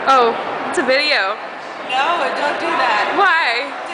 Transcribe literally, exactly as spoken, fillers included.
Oh, it's a video. No, don't do that. Why?